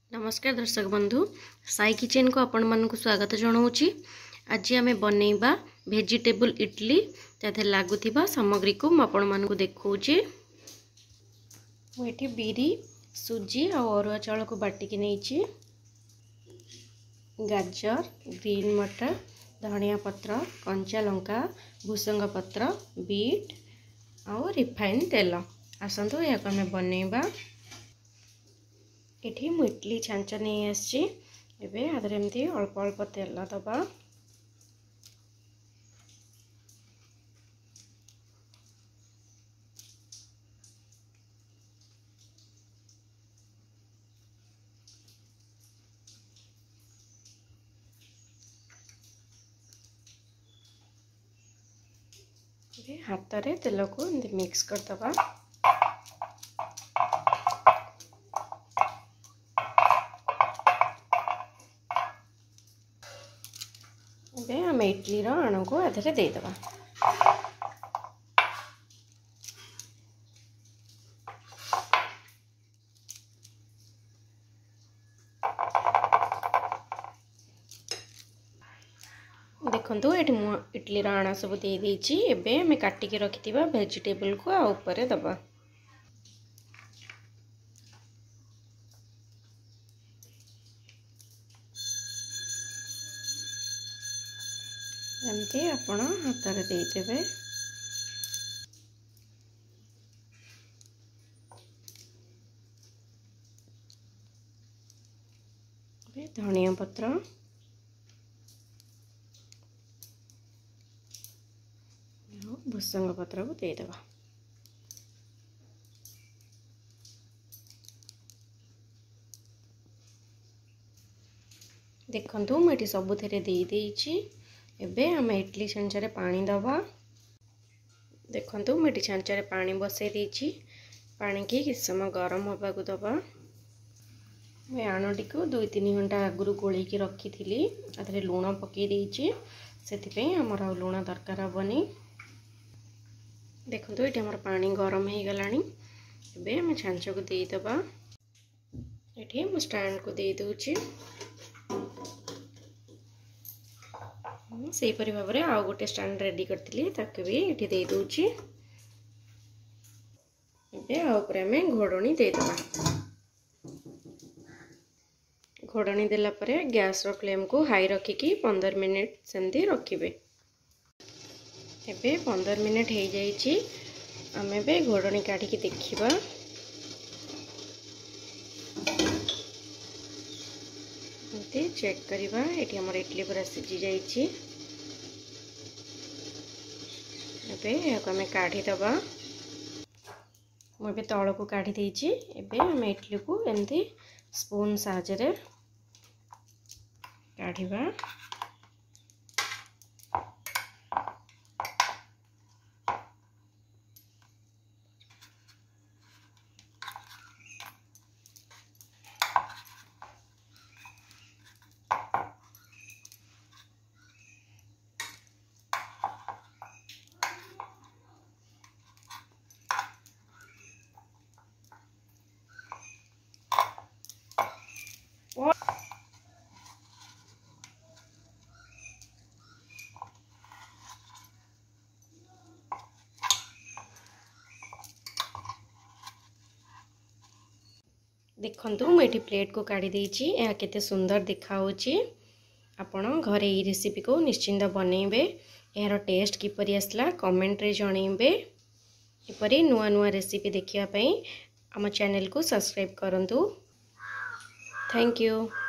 नमस्कार दर्शक बंधु साई किचन को आपण मानक स्वागत जनाऊँगी। आज आम बनइबा वेजिटेबल इडली ताथे लागुथिबा सामग्री को आपण मानक देखौचे। मुझे बिरी सुजी और अरुआ चाउल को बाटिकी नहीं, गाजर, ग्रीन मटर, धनिया पत्र, कंचा लंका, भूसंग पत्र, बीट और रिफाइन तेल। आसतु या बनइबा। ये मु इडली छांच नहीं आसी एमती अल्प अल्प तेल दबा। हाथ रे तेल को मिक्स कर दबा। आम इडली आण को आधे देदबा। देखो ये इडली आण सब दे देछि। एबे हमें काटिकी रखिथिबा वेजिटेबल को आ ऊपर दबा। एमती आपण हाथ रे देदेबे। धनिया पत्र, भूसंग पत्र को देदेबा। देखंतु मुझे सबुथिरे दे देछि। एबे आम इडली छांचरे पानी दबा। देखंतु मुझे छांचरे पानी बसई देछि। पानी की किछ समय गरम होबा को दबा। मैं आनटी को 2-3 घंटा आगु गोल रखी थी। आधे लुण पकई देछि, सेथिपई हमर आ लुण दरकार हबनी। देखंतु ये हमर पानी गरम हो गलानी। एबे हम छांच को दे दबा। एठी हम स्टैंड को दे दोछि। से भाव में आउ गोटे स्टैंड रेडी करथिली ताके भी एठी दे दोछि। एबे आ ऊपर में घोड़नी दे दबा। घोड़नी देला परे गैस रो फ्लेम को हाई रखिकी 15 मिनिट सेमती रखिबे। एबे 15 मिनिट हो जाइछि। आमे बे घोड़नी काढ़ी की देखिबा। चेक करिबा। एठी हमर इडली पूरा सिझी जाइछि। एबे याको हमें काढ़ी दबा। मुझे तल को काढ़ी देछि। एबे हम इडली को एमती स्पून साहाय्य काढ़ीबा। देखंतु मुझे प्लेट को काढ़ी देछि। यह केते सुंदर देखा होछि। आपण घरे ई रेसिपी को निश्चिंत बनइबे। यार टेस्ट किपरि आसला कमेंट रे जणइबे। एपरि नुआ नुआ रेसिपी देखिया पई हम चैनल को सब्सक्राइब करंतु। Thank you.